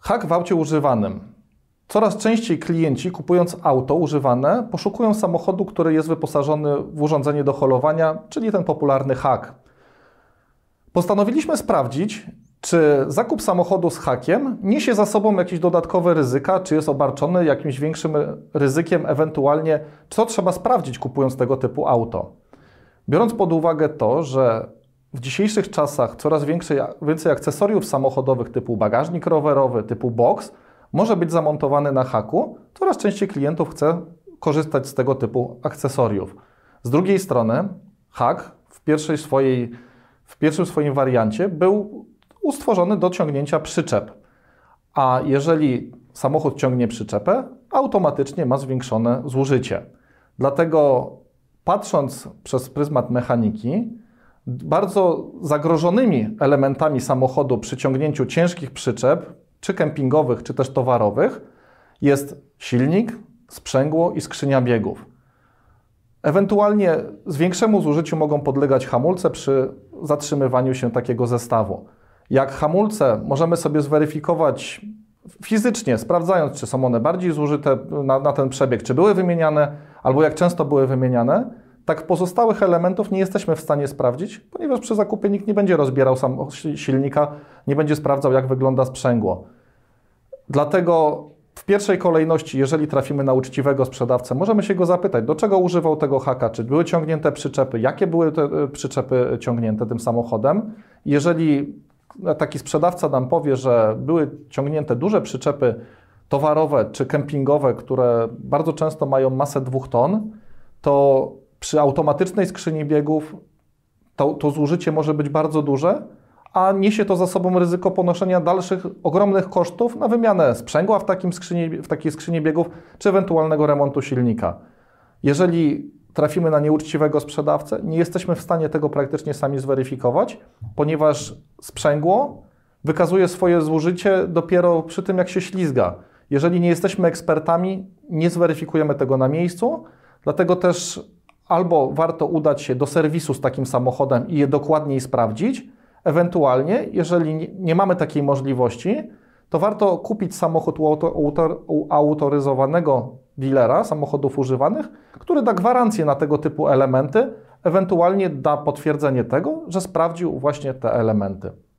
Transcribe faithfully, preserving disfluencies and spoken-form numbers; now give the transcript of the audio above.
Hak w aucie używanym. Coraz częściej klienci, kupując auto używane, poszukują samochodu, który jest wyposażony w urządzenie do holowania, czyli ten popularny hak. Postanowiliśmy sprawdzić, czy zakup samochodu z hakiem niesie za sobą jakieś dodatkowe ryzyka, czy jest obarczony jakimś większym ryzykiem, ewentualnie co trzeba sprawdzić, kupując tego typu auto. Biorąc pod uwagę to, że w dzisiejszych czasach coraz więcej, więcej akcesoriów samochodowych typu bagażnik rowerowy, typu box może być zamontowany na haku, coraz częściej klientów chce korzystać z tego typu akcesoriów. Z drugiej strony hak w, pierwszej swojej, w pierwszym swoim wariancie był stworzony do ciągnięcia przyczep, a jeżeli samochód ciągnie przyczepę, automatycznie ma zwiększone zużycie. Dlatego patrząc przez pryzmat mechaniki, bardzo zagrożonymi elementami samochodu przy ciągnięciu ciężkich przyczep, czy kempingowych, czy też towarowych, jest silnik, sprzęgło i skrzynia biegów. Ewentualnie większemu zużyciu mogą podlegać hamulce przy zatrzymywaniu się takiego zestawu. Jak hamulce możemy sobie zweryfikować fizycznie, sprawdzając, czy są one bardziej zużyte na, na ten przebieg, czy były wymieniane, albo jak często były wymieniane, tak pozostałych elementów nie jesteśmy w stanie sprawdzić, ponieważ przy zakupie nikt nie będzie rozbierał sam silnika, nie będzie sprawdzał, jak wygląda sprzęgło. Dlatego w pierwszej kolejności, jeżeli trafimy na uczciwego sprzedawcę, możemy się go zapytać, do czego używał tego haka, czy były ciągnięte przyczepy, jakie były te przyczepy ciągnięte tym samochodem. Jeżeli taki sprzedawca nam powie, że były ciągnięte duże przyczepy towarowe czy kempingowe, które bardzo często mają masę dwóch ton, to przy automatycznej skrzyni biegów to, to zużycie może być bardzo duże, a niesie to za sobą ryzyko ponoszenia dalszych ogromnych kosztów na wymianę sprzęgła w, takim skrzyni, w takiej skrzyni biegów, czy ewentualnego remontu silnika. Jeżeli trafimy na nieuczciwego sprzedawcę, nie jesteśmy w stanie tego praktycznie sami zweryfikować, ponieważ sprzęgło wykazuje swoje zużycie dopiero przy tym, jak się ślizga. Jeżeli nie jesteśmy ekspertami, nie zweryfikujemy tego na miejscu, dlatego też albo warto udać się do serwisu z takim samochodem i je dokładniej sprawdzić, ewentualnie, jeżeli nie mamy takiej możliwości, to warto kupić samochód u, auto, u autoryzowanego dealera samochodów używanych, który da gwarancję na tego typu elementy, ewentualnie da potwierdzenie tego, że sprawdził właśnie te elementy.